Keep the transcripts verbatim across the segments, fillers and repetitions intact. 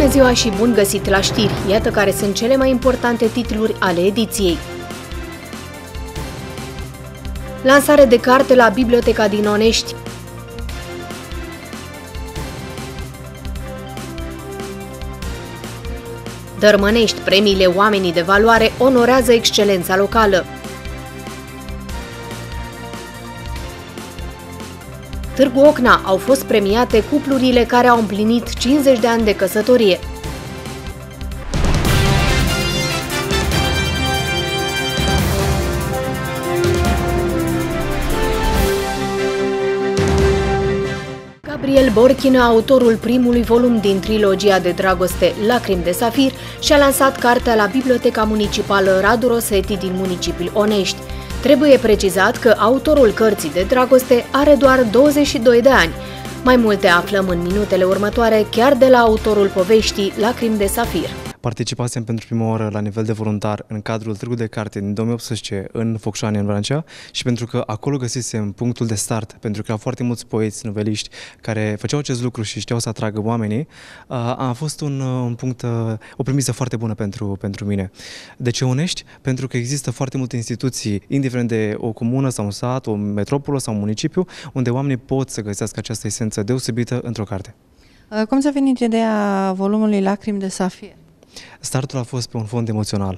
Bună ziua și bun găsit la știri! Iată care sunt cele mai importante titluri ale ediției. Lansare de carte la Biblioteca din Onești. Dărmănești, premiile Oamenii de Valoare onorează excelența locală. Târgu Ocna, au fost premiate cuplurile care au împlinit cincizeci de ani de căsătorie. Gabriel Borchină, autorul primului volum din trilogia de dragoste Lacrimi de Safir, și-a lansat cartea la Biblioteca Municipală Radu Rosetti din municipiul Onești. Trebuie precizat că autorul cărții de dragoste are doar douăzeci și doi de ani. Mai multe aflăm în minutele următoare chiar de la autorul poveștii Lacrimi de Safir. Participasem pentru prima oară la nivel de voluntar în cadrul Târgului de Carte din două mii optsprezece în Focșani, în Vrancea, și pentru că acolo găsisem punctul de start, pentru că erau foarte mulți poeți, noveliști care făceau acest lucru și știau să atragă oamenii, a fost un, un punct, o premisă foarte bună pentru, pentru mine. De ce Onești? Pentru că există foarte multe instituții, indiferent de o comună sau un sat, o metropolă sau un municipiu, unde oamenii pot să găsească această esență deosebită într-o carte. Cum ți-a venit ideea volumului Lacrimi de Safir? Startul a fost pe un fond emoțional.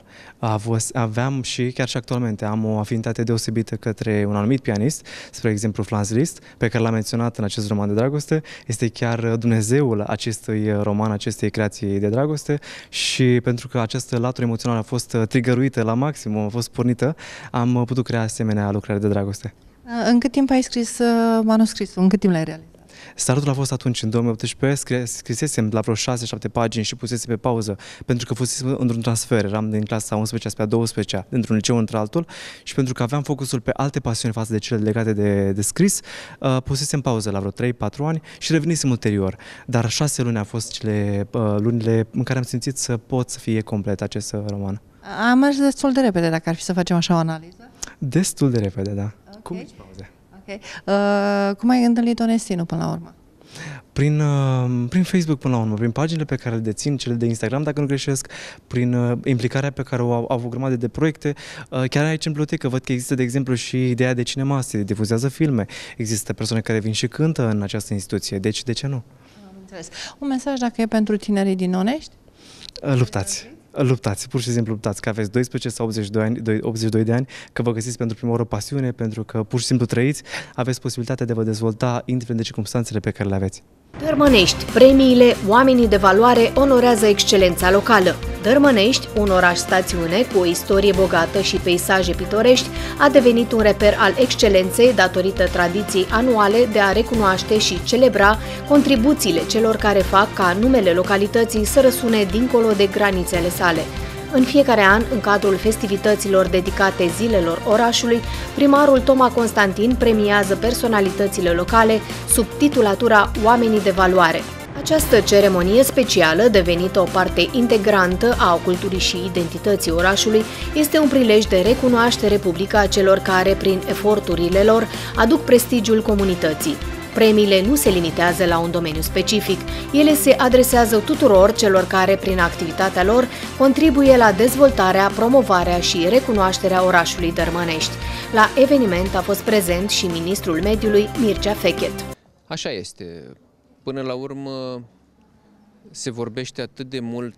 Aveam și chiar și actualmente am o afinitate deosebită către un anumit pianist, spre exemplu Franz Liszt, pe care l-am menționat în acest roman de dragoste. Este chiar Dumnezeul acestui roman, acestei creații de dragoste, și pentru că această latură emoțională a fost trigăruită la maximum, a fost pornită, am putut crea asemenea lucrare de dragoste. În cât timp ai scris manuscrisul? În cât timp l-ai realizat? Startul a fost atunci, în două mii optsprezece, scrisesem la vreo șase șapte pagini și pusesem pe pauză, pentru că fusesem într-un transfer, eram din clasa a unsprezecea spre a douăsprezecea, dintr-un liceu într-altul, și pentru că aveam focusul pe alte pasiuni față de cele legate de, de scris, uh, pusesem pauză la vreo trei patru ani și revenisem ulterior. Dar șase luni au fost cele uh, lunile în care am simțit să pot să fie complet acest uh, roman. Am mers destul de repede, dacă ar fi să facem așa o analiză? Destul de repede, da. Okay. Cu mici pauze. Okay. Uh, cum ai întâlnit Onestinul până la urmă? Prin, uh, prin Facebook până la urmă, prin paginile pe care le dețin, cele de Instagram, dacă nu greșesc, prin uh, implicarea pe care o au, au avut grămadă de proiecte. Uh, chiar aici în bibliotecă văd că există, de exemplu, și ideea de cinema, se difuzează filme, există persoane care vin și cântă în această instituție, deci de ce nu? Am înțeles. Un mesaj, dacă e pentru tinerii din Onești? Uh, luptați! Luptați, pur și simplu luptați, că aveți doisprezece sau optzeci și doi, ani, optzeci și doi de ani, că vă găsiți pentru prima oară pasiune, pentru că pur și simplu trăiți, aveți posibilitatea de a vă dezvolta indiferent de circumstanțele pe care le aveți. Dărmănești, premiile Oamenii de Valoare onorează excelența locală. Dărmănești, un oraș-stațiune cu o istorie bogată și peisaje pitorești, a devenit un reper al excelenței datorită tradiției anuale de a recunoaște și celebra contribuțiile celor care fac ca numele localității să răsune dincolo de granițele sale. În fiecare an, în cadrul festivităților dedicate zilelor orașului, primarul Toma Constantin premiază personalitățile locale sub titulatura Oamenii de Valoare. Această ceremonie specială, devenită o parte integrantă a culturii și identității orașului, este un prilej de recunoaștere publică a celor care, prin eforturile lor, aduc prestigiul comunității. Premiile nu se limitează la un domeniu specific, ele se adresează tuturor celor care, prin activitatea lor, contribuie la dezvoltarea, promovarea și recunoașterea orașului Dărmănești. La eveniment a fost prezent și ministrul mediului Mircea Fechet. Așa este. Până la urmă se vorbește atât de mult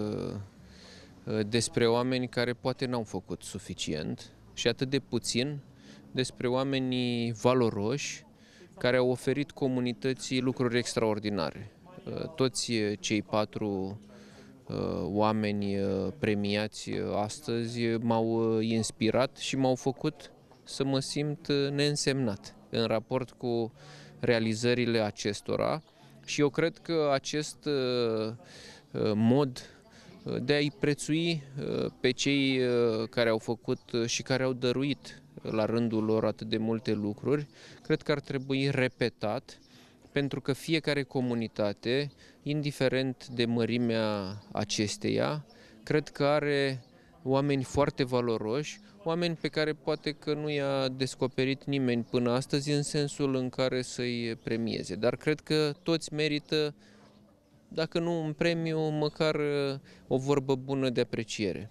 despre oameni care poate n-au făcut suficient și atât de puțin despre oamenii valoroși care au oferit comunității lucruri extraordinare. Toți cei patru oameni premiați astăzi m-au inspirat și m-au făcut să mă simt neînsemnat în raport cu realizările acestora, și eu cred că acest mod de a-i prețui pe cei care au făcut și care au dăruit la rândul lor atât de multe lucruri, cred că ar trebui repetat, pentru că fiecare comunitate, indiferent de mărimea acesteia, cred că are oameni foarte valoroși, oameni pe care poate că nu i-a descoperit nimeni până astăzi în sensul în care să-i premieze. Dar cred că toți merită dacă nu un premiu, măcar o vorbă bună de apreciere.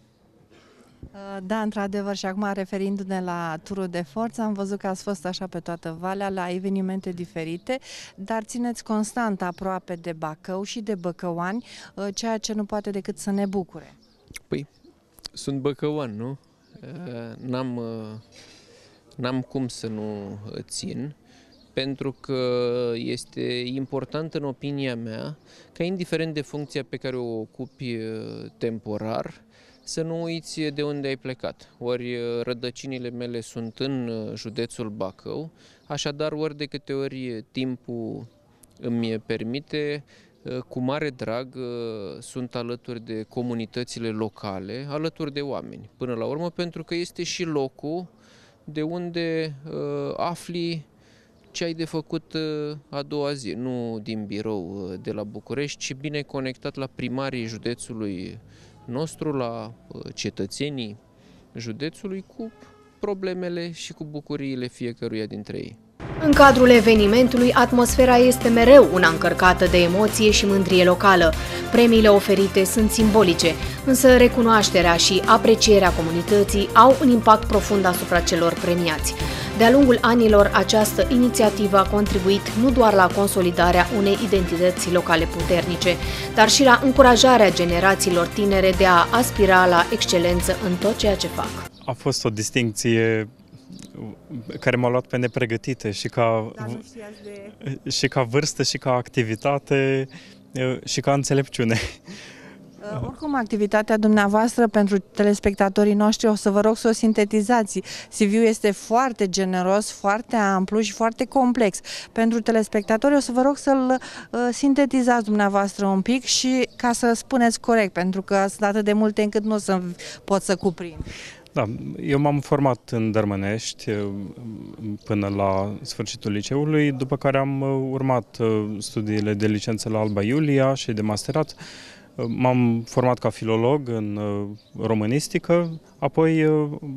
Da, într-adevăr, și acum referindu-ne la turul de forță, am văzut că ați fost așa pe toată Valea la evenimente diferite, dar țineți constant aproape de Bacău și de băcăuani, ceea ce nu poate decât să ne bucure. Păi, sunt băcăuan, nu? N-am, n-am cum să nu țin, pentru că este important, în opinia mea, ca indiferent de funcția pe care o ocupi temporar, să nu uiți de unde ai plecat. Ori rădăcinile mele sunt în județul Bacău, așadar ori de câte ori timpul îmi permite, cu mare drag sunt alături de comunitățile locale, alături de oameni, până la urmă, pentru că este și locul de unde afli ce ai de făcut a doua zi, nu din birou de la București, ci bine conectat la primarii județului nostru, la cetățenii județului, cu problemele și cu bucuriile fiecăruia dintre ei. În cadrul evenimentului, atmosfera este mereu una încărcată de emoție și mândrie locală. Premiile oferite sunt simbolice, însă recunoașterea și aprecierea comunității au un impact profund asupra celor premiați. De-a lungul anilor, această inițiativă a contribuit nu doar la consolidarea unei identități locale puternice, dar și la încurajarea generațiilor tinere de a aspira la excelență în tot ceea ce fac. A fost o distincție care m-a luat pe nepregătite și ca, de... și ca vârstă, și ca activitate, și ca înțelepciune. Oricum, activitatea dumneavoastră pentru telespectatorii noștri, o să vă rog să o sintetizați. C V-ul este foarte generos, foarte amplu și foarte complex. Pentru telespectatori o să vă rog să-l sintetizați dumneavoastră un pic și ca să spuneți corect, pentru că sunt atât de multe încât nu o să pot să cuprind. Da, eu m-am format în Dărmănești până la sfârșitul liceului, după care am urmat studiile de licență la Alba Iulia și de masterat. M-am format ca filolog în românistică, apoi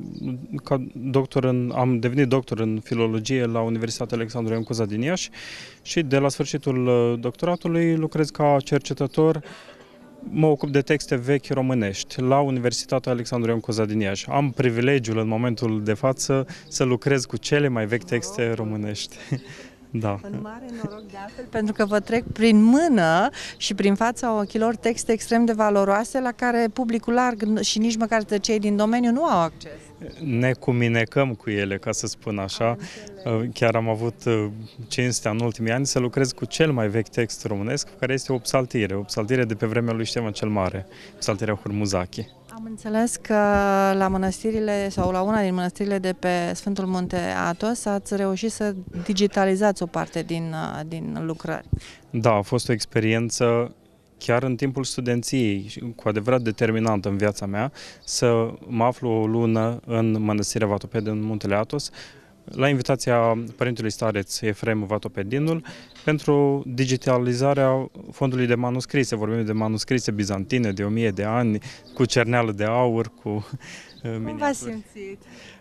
ca doctor în, am devenit doctor în filologie la Universitatea Alexandru Ioan Cuza din Iași și de la sfârșitul doctoratului lucrez ca cercetător. Mă ocup de texte vechi românești la Universitatea Alexandru Ioan Cuza din Iași. Am privilegiul în momentul de față să lucrez cu cele mai vechi texte românești. Da. În mare noroc de altfel, pentru că vă trec prin mână și prin fața ochilor texte extrem de valoroase la care publicul larg și nici măcar cei din domeniu nu au acces. Ne cuminecăm cu ele, ca să spun așa. Chiar am avut cinstea în ultimii ani să lucrez cu cel mai vechi text românesc, care este o psaltire, o psaltire de pe vremea lui Ștefan cel Mare, psaltirea Hurmuzachi. Am înțeles că la mănăstirile sau la una din mănăstirile de pe Sfântul Munte Athos ați reușit să digitalizați o parte din, din lucrări. Da, a fost o experiență chiar în timpul studenției, cu adevărat determinantă în viața mea, să mă aflu o lună în mănăstirea Vatoped în Muntele Athos, la invitația părintelui stareț Efrem Vatopedinul, pentru digitalizarea fondului de manuscrise. Vorbim de manuscrise bizantine de o mie de ani, cu cerneală de aur, cu miniaturi. Cum v-ați simțit?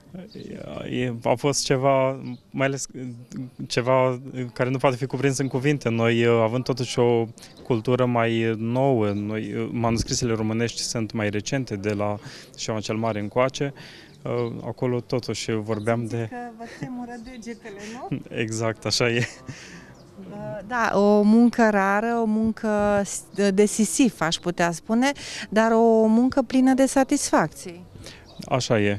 A fost ceva, mai ales ceva care nu poate fi cuprins în cuvinte. Noi, având totuși o cultură mai nouă, noi, manuscrisele românești sunt mai recente, de la Ștefan cel Mare încoace. Acolo totuși vorbeam de... Că vă tremură degetele, nu? Exact, așa e. Da, o muncă rară, o muncă de sisif, aș putea spune, dar o muncă plină de satisfacții. Așa e.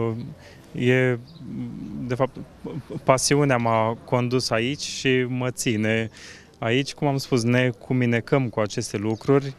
E, de fapt, pasiunea m-a condus aici și mă ține aici. Cum am spus, ne cuminecăm cu aceste lucruri.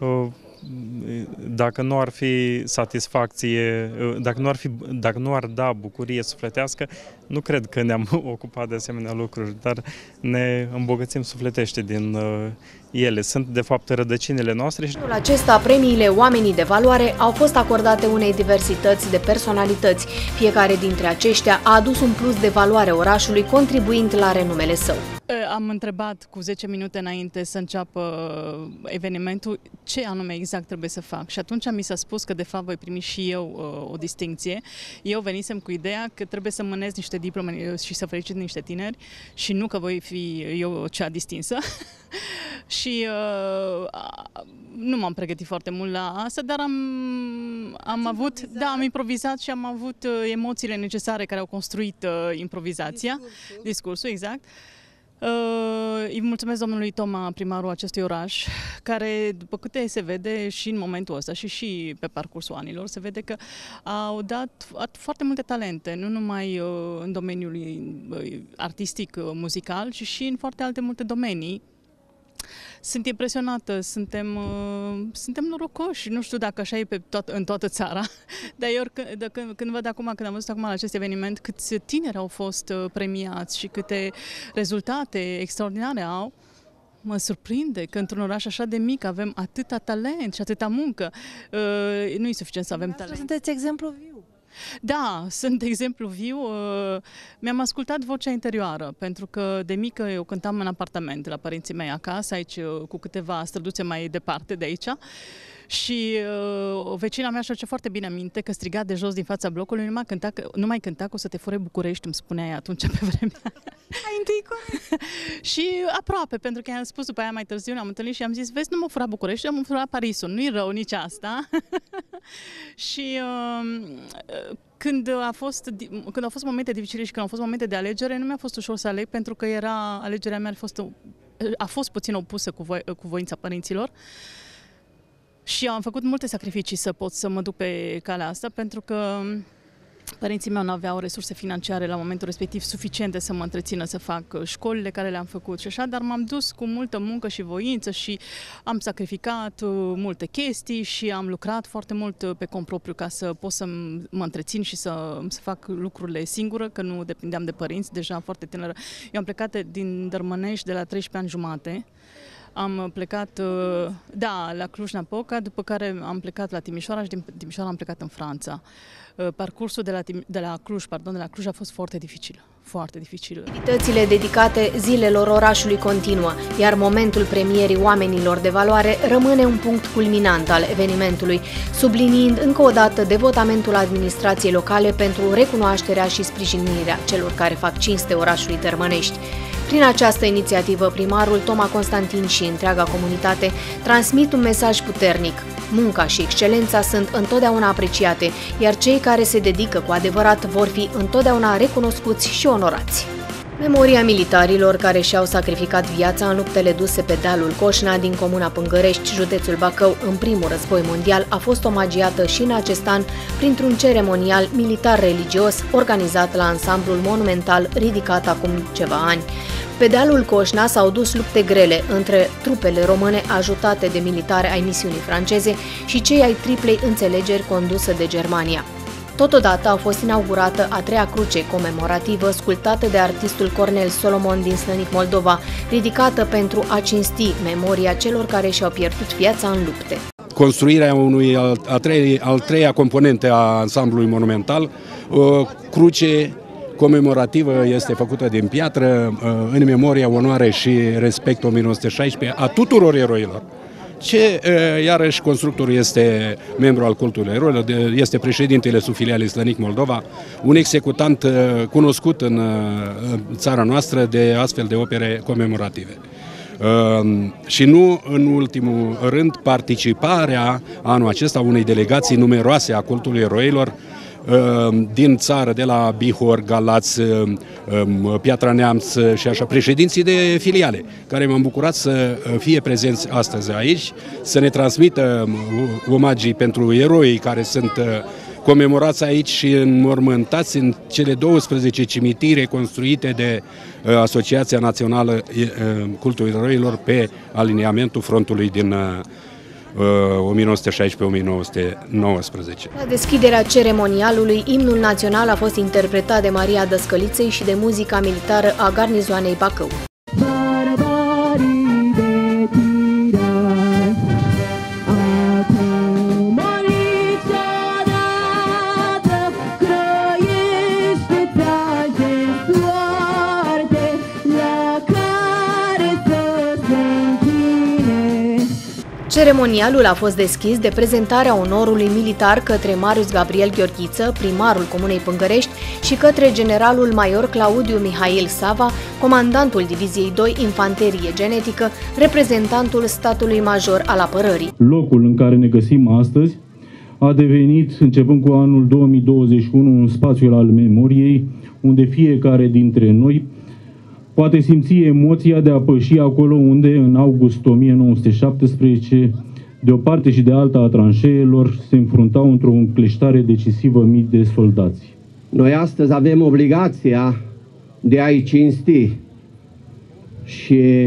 Dacă nu ar fi satisfacție, dacă nu ar, fi, dacă nu ar da bucurie sufletească, nu cred că ne-am ocupat de asemenea lucruri, dar ne îmbogățim sufletește din ele. Sunt, de fapt, rădăcinile noastre. În acesta, premiile Oamenii de Valoare au fost acordate unei diversități de personalități. Fiecare dintre aceștia a adus un plus de valoare orașului, contribuind la renumele său. Am întrebat cu zece minute înainte să înceapă evenimentul ce anume exact trebuie să fac și atunci mi s-a spus că de fapt voi primi și eu o distincție. Eu venisem cu ideea că trebuie să mânez niște diplome și să felicit niște tineri și nu că voi fi eu cea distinsă. și uh, nu m-am pregătit foarte mult la asta, dar am, am avut, da, am improvizat și am avut uh, emoțiile necesare care au construit uh, improvizația, discursul, discursul exact. Uh, îi mulțumesc domnului Toma, primarul acestui oraș, care, după câte se vede și în momentul ăsta și și pe parcursul anilor, se vede că au dat foarte multe talente, nu numai uh, în domeniul uh, artistic, uh, muzical, ci și în foarte alte multe domenii. Sunt impresionată, suntem, uh, suntem norocoși, nu știu dacă așa e pe toat, în toată țara, dar eu când, când, când văd acum, când am văzut acum la acest eveniment, câți tineri au fost uh, premiați și câte rezultate extraordinare au, mă surprinde că într-un oraș așa de mic avem atâta talent și atâta muncă. Uh, nu e suficient să avem talent. Sunteți exemplu viu. Da, sunt de exemplu viu. Mi-am ascultat vocea interioară, pentru că de mică eu cântam în apartament la părinții mei acasă, aici cu câteva străduțe mai departe de aici. Și uh, o vecina mea și-a foarte bine aminte că striga de jos din fața blocului, nu mai cânta, nu mai cânta că o să te fure București, îmi spunea ea atunci pe vremea. Ai intuit corect. Și aproape, pentru că i-am spus după aia mai târziu, ne-am întâlnit și am zis, vezi, nu mă fura București, am furat Parisul, nu-i rău nici asta. Și uh, când, a fost, când au fost momente dificile și când au fost momente de alegere, nu mi-a fost ușor să aleg, pentru că era, alegerea mea a fost, a fost puțin opusă cu, voi, cu voința părinților. Și am făcut multe sacrificii să pot să mă duc pe calea asta, pentru că părinții mei nu aveau resurse financiare la momentul respectiv suficiente să mă întrețină să fac școlile care le-am făcut și așa, dar m-am dus cu multă muncă și voință și am sacrificat multe chestii și am lucrat foarte mult pe cont propriu ca să pot să mă întrețin și să, să fac lucrurile singură, că nu depindeam de părinți, deja foarte tânără. Eu am plecat din Dărmănești de la treisprezece ani jumate. Am plecat, da, la Cluj-Napoca, după care am plecat la Timișoara și din Timișoara am plecat în Franța. Parcursul de la, de la Cluj, pardon, de la Cluj a fost foarte dificil, foarte dificil. Activitățile dedicate zilelor orașului continuă, iar momentul premierii oamenilor de valoare rămâne un punct culminant al evenimentului, subliniind încă o dată devotamentul administrației locale pentru recunoașterea și sprijinirea celor care fac cinste orașului Dărmănești. Prin această inițiativă, primarul Toma Constantin și întreaga comunitate transmit un mesaj puternic. Munca și excelența sunt întotdeauna apreciate, iar cei care se dedică cu adevărat vor fi întotdeauna recunoscuți și onorați. Memoria militarilor care și-au sacrificat viața în luptele duse pe dealul Coșna din comuna Pângărești, județul Bacău, în primul război mondial, a fost omagiată și în acest an printr-un ceremonial militar-religios organizat la ansamblul monumental ridicat acum ceva ani. Pe dealul Coșna s-au dus lupte grele între trupele române ajutate de militari ai misiunii franceze și cei ai triplei înțelegeri condusă de Germania. Totodată a fost inaugurată a treia cruce comemorativă sculptată de artistul Cornel Solomon din Slănic, Moldova, ridicată pentru a cinsti memoria celor care și-au pierdut viața în lupte. Construirea unui al, a trei, al treia componente a ansamblului monumental, o cruce comemorativă este făcută din piatră în memoria, onoare și respect o mie nouă sute șaisprezece a tuturor eroilor. Ce, iarăși, constructorul este membru al cultului eroilor, este președintele subfilialei Slănic Moldova, un executant cunoscut în țara noastră de astfel de opere comemorative. Și nu în ultimul rând, participarea anul acesta unei delegații numeroase a cultului eroilor din țară, de la Bihor, Galați, Piatra Neamț și așa, președinții de filiale, care m-am bucurat să fie prezenți astăzi aici, să ne transmită omagii pentru eroii care sunt comemorați aici și înmormântați în cele douăsprezece cimitire construite de Asociația Națională Cultului Eroilor pe aliniamentul frontului din o mie nouă sute șaisprezece - o mie nouă sute nouăsprezece. La deschiderea ceremonialului, imnul național a fost interpretat de Maria Dăscăliței și de muzica militară a garnizoanei Bacău. Ceremonialul a fost deschis de prezentarea onorului militar către Marius Gabriel Gheorghiță, primarul Comunei Pângărești, și către generalul major Claudiu Mihail Sava, comandantul Diviziei doi Infanterie Genetică, reprezentantul statului major al apărării. Locul în care ne găsim astăzi a devenit, începând cu anul două mii douăzeci și unu, un spațiu al memoriei, unde fiecare dintre noi poate simți emoția de a păși acolo unde, în august o mie nouă sute șaptesprezece, de o parte și de alta a tranșeelor, se înfruntau într-o încleștare decisivă mii de soldați. Noi astăzi avem obligația de a-i cinsti și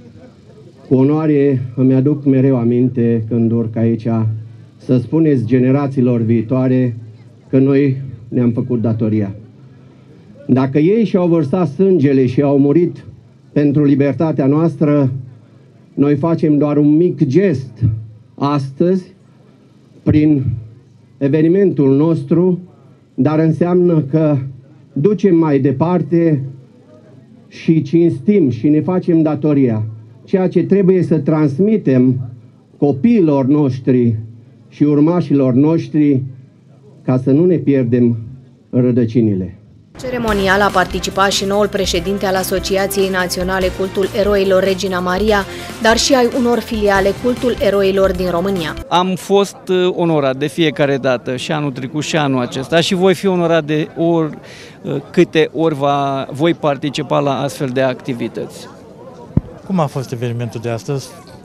cu onoare îmi aduc mereu aminte când urc aici să spuneți generațiilor viitoare că noi ne-am făcut datoria. Dacă ei și-au vărsat sângele și au murit pentru libertatea noastră, noi facem doar un mic gest astăzi prin evenimentul nostru, dar înseamnă că ducem mai departe și cinstim și ne facem datoria. Ceea ce trebuie să transmitem copiilor noștri și urmașilor noștri ca să nu ne pierdem rădăcinile. Ceremonial a participat și noul președinte al Asociației Naționale Cultul Eroilor Regina Maria, dar și ai unor filiale Cultul Eroilor din România. Am fost onorat de fiecare dată, și anul trecut și anul acesta, și voi fi onorat de ori câte ori va, voi participa la astfel de activități. Cum a fost evenimentul de astăzi?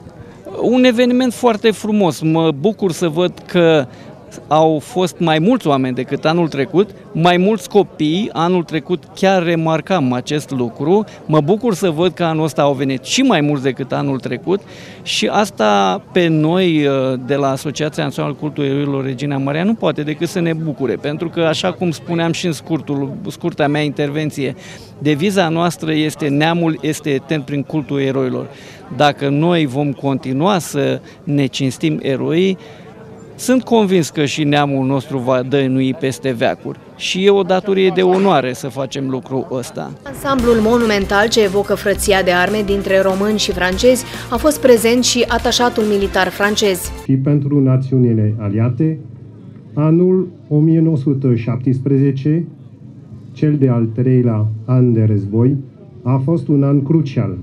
Un eveniment foarte frumos. Mă bucur să văd că au fost mai mulți oameni decât anul trecut, mai mulți copii. Anul trecut chiar remarcam acest lucru. Mă bucur să văd că anul ăsta au venit și mai mulți decât anul trecut și asta pe noi de la Asociația Națională Cultului Eroilor Regina Maria nu poate decât să ne bucure, pentru că, așa cum spuneam și în scurtul, scurta mea intervenție, deviza noastră este neamul este etern prin cultul eroilor. Dacă noi vom continua să ne cinstim eroii, sunt convins că și neamul nostru va dăinui peste veacuri și e o datorie de onoare să facem lucrul ăsta. Ansamblul monumental ce evocă frăția de arme dintre români și francezi a fost prezent și atașatul militar francez. Și pentru națiunile aliate, anul o mie nouă sute șaptesprezece, cel de-al treilea an de război, a fost un an crucial,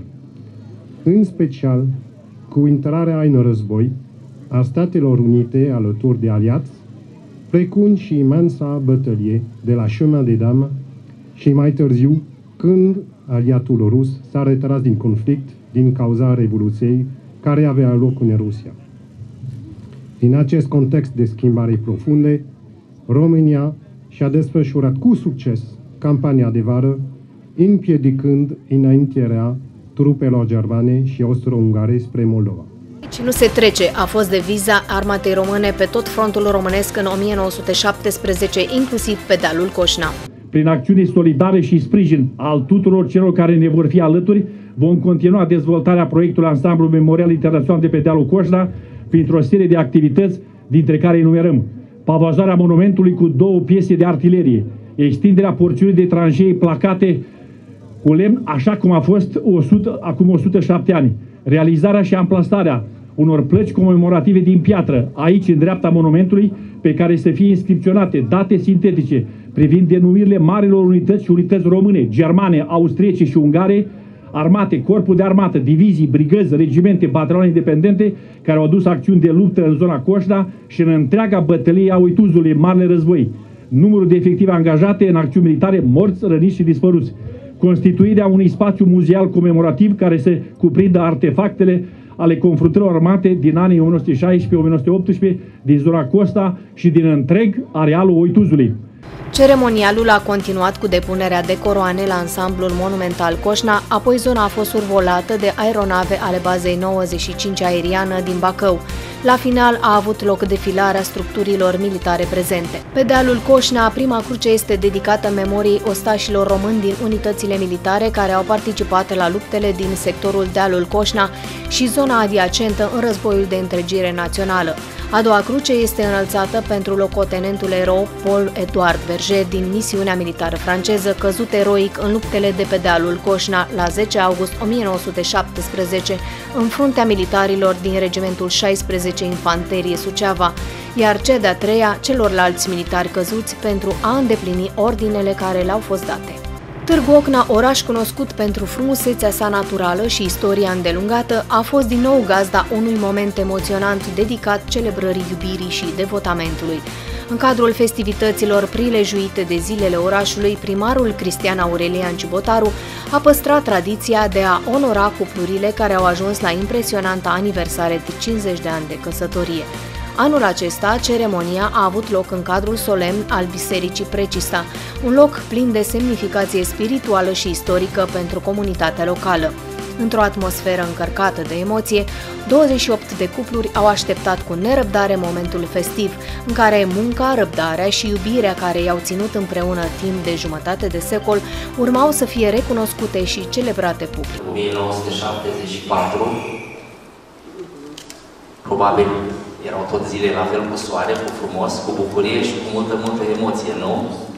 în special cu intrarea în război a Statelor Unite alături de aliați, precum și imensa bătălie de la Chemin des Dames și mai târziu, când aliatul rus s-a retras din conflict din cauza Revoluției care avea loc în Rusia. În acest context de schimbare profunde, România și-a desfășurat cu succes campania de vară, împiedicând înaintierea trupelor germane și austro-ungare spre Moldova. Și nu se trece a fost deviza armatei române pe tot frontul românesc în o mie nouă sute șaptesprezece, inclusiv pe dealul Coșna. Prin acțiuni solidare și sprijin al tuturor celor care ne vor fi alături, vom continua dezvoltarea proiectului Ansamblu Memorial Internațional de pe dealul Coșna printr-o serie de activități, dintre care enumerăm pavajarea monumentului cu două piese de artilerie, extinderea porțiunii de tranșee placate cu lemn, așa cum a fost o sută, acum o sută șapte ani, realizarea și amplasarea unor plăci comemorative din piatră, aici în dreapta monumentului, pe care să fie inscripționate date sintetice privind denumirile marilor unități și unități române, germane, austriece și ungare, armate, corpul de armată, divizii, brigăzi, regimente, batalioane independente care au adus acțiuni de luptă în zona Coșna și în întreaga bătălie a Uituzului, Marele Război, numărul de efective angajate în acțiuni militare, morți, răniți și dispăruți, constituirea unui spațiu muzeal comemorativ care să cuprindă artefactele ale confruntărilor armate din anii o mie nouă sute șaisprezece - o mie nouă sute optsprezece din zona Costa și din întreg arealul Uituzului. Ceremonialul a continuat cu depunerea de coroane la ansamblul monumental Coșna, apoi zona a fost survolată de aeronave ale bazei nouăzeci și cinci aeriană din Bacău. La final a avut loc defilarea structurilor militare prezente. Pe dealul Coșna, prima cruce este dedicată memoriei ostașilor români din unitățile militare care au participat la luptele din sectorul dealul Coșna și zona adiacentă în războiul de întregire națională. A doua cruce este înălțată pentru locotenentul erou Paul-Edouard Berger din misiunea militară franceză, căzut eroic în luptele de pe dealul Coșna la zece august o mie nouă sute șaptesprezece în fruntea militarilor din regimentul șaisprezece Infanterie Suceava, iar cea de-a treia celorlalți militari căzuți pentru a îndeplini ordinele care le-au fost date. Târgu Ocna, oraș cunoscut pentru frumusețea sa naturală și istoria îndelungată, a fost din nou gazda unui moment emoționant dedicat celebrării iubirii și devotamentului. În cadrul festivităților prilejuite de zilele orașului, primarul Cristian Aurelian Ciubotaru a păstrat tradiția de a onora cuplurile care au ajuns la impresionanta aniversare de cincizeci de ani de căsătorie. Anul acesta, ceremonia a avut loc în cadrul solemn al Bisericii Precista, un loc plin de semnificație spirituală și istorică pentru comunitatea locală. Într-o atmosferă încărcată de emoție, douăzeci și opt de cupluri au așteptat cu nerăbdare momentul festiv, în care munca, răbdarea și iubirea care i-au ținut împreună timp de jumătate de secol urmau să fie recunoscute și celebrate public. o mie nouă sute șaptezeci și patru, probabil erau tot zile la fel cu soare, cu frumos, cu bucurie și cu multă, multă emoție, nu?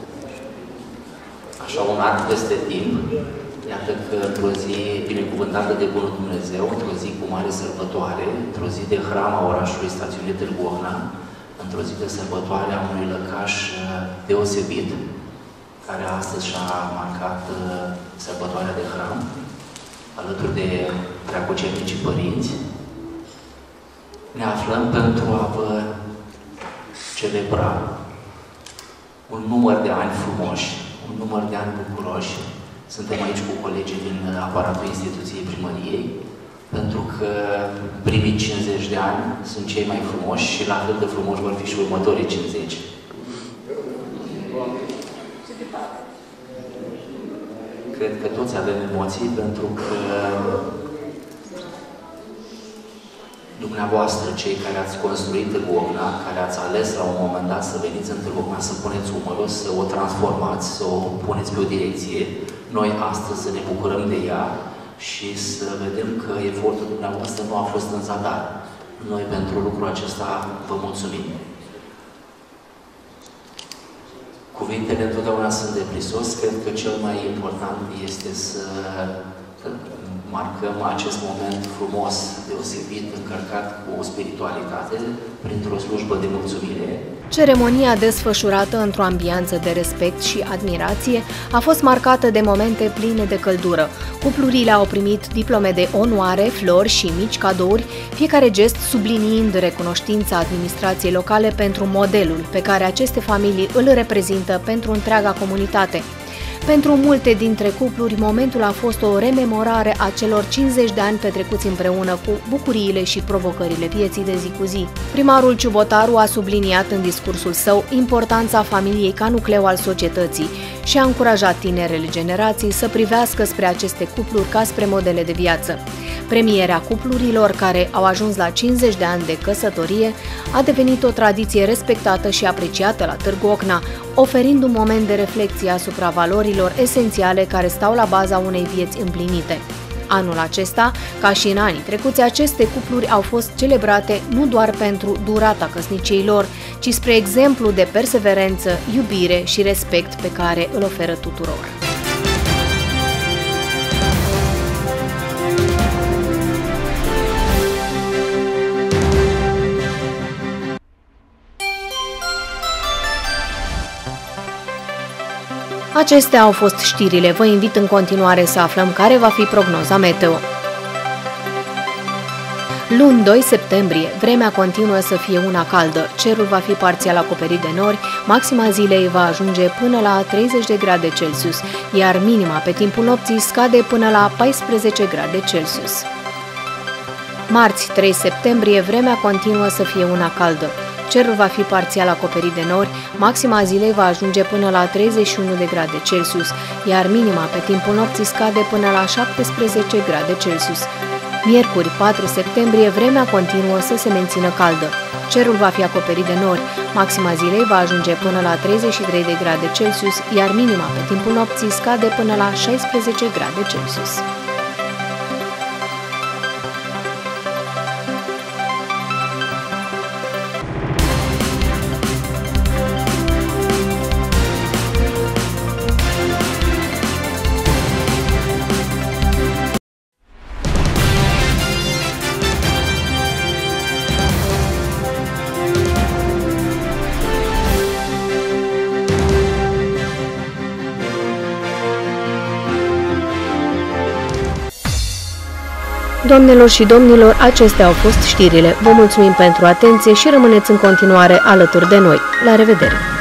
Așa un an peste timp, iată că într-o zi binecuvântată de Bunul Dumnezeu, într-o zi cu mare sărbătoare, într-o zi de hrama orașului stațiunii Târgu Ocna, într-o zi de sărbătoare a unui lăcaș deosebit, care astăzi și-a marcat sărbătoarea de hram, alături de preacucernicii părinți. Ne aflăm pentru a vă celebra un număr de ani frumoși, un număr de ani bucuroși. Suntem aici cu colegii din aparatul instituției primăriei, pentru că primii cincizeci de ani sunt cei mai frumoși și la fel de frumoși vor fi și următorii cincizeci. Cred că toți avem emoții, pentru că dumneavoastră, cei care ați construit Târgu Ocna, care ați ales la un moment dat să veniți în Târgu Ocna, să puneți umărul, să o transformați, să o puneți pe o direcție, noi astăzi să ne bucurăm de ea și să vedem că efortul dumneavoastră nu a fost în zadar. Noi pentru lucrul acesta vă mulțumim. Cuvintele întotdeauna sunt de prisos. Cred că cel mai important este să marcăm acest moment frumos, deosebit, încărcat cu o spiritualitate, printr-o slujbă de mulțumire. Ceremonia desfășurată într-o ambianță de respect și admirație a fost marcată de momente pline de căldură. Cuplurile au primit diplome de onoare, flori și mici cadouri, fiecare gest subliniind recunoștința administrației locale pentru modelul pe care aceste familii îl reprezintă pentru întreaga comunitate. Pentru multe dintre cupluri, momentul a fost o rememorare a celor cincizeci de ani petrecuți împreună cu bucuriile și provocările vieții de zi cu zi. Primarul Ciubotaru a subliniat în discursul său importanța familiei ca nucleu al societății și a încurajat tinerele generații să privească spre aceste cupluri ca spre modele de viață. Premierea cuplurilor care au ajuns la cincizeci de ani de căsătorie a devenit o tradiție respectată și apreciată la Târgu Ocna, oferind un moment de reflexie asupra valorilor esențiale care stau la baza unei vieți împlinite. Anul acesta, ca și în anii trecuți, aceste cupluri au fost celebrate nu doar pentru durata căsniciei lor, ci spre exemplu de perseverență, iubire și respect pe care îl oferă tuturor. Acestea au fost știrile. Vă invit în continuare să aflăm care va fi prognoza meteo. Luni doi septembrie, vremea continuă să fie una caldă, cerul va fi parțial acoperit de nori, maxima zilei va ajunge până la treizeci de grade Celsius, iar minima pe timpul nopții scade până la paisprezece grade Celsius. Marți trei septembrie, vremea continuă să fie una caldă. Cerul va fi parțial acoperit de nori, maxima zilei va ajunge până la treizeci și unu de grade Celsius, iar minima pe timpul nopții scade până la șaptesprezece grade Celsius. Miercuri patru septembrie, vremea continuă să se mențină caldă. Cerul va fi acoperit de nori, maxima zilei va ajunge până la treizeci și trei de grade Celsius, iar minima pe timpul nopții scade până la șaisprezece grade Celsius. Doamnelor și domnilor, acestea au fost știrile. Vă mulțumim pentru atenție și rămâneți în continuare alături de noi. La revedere!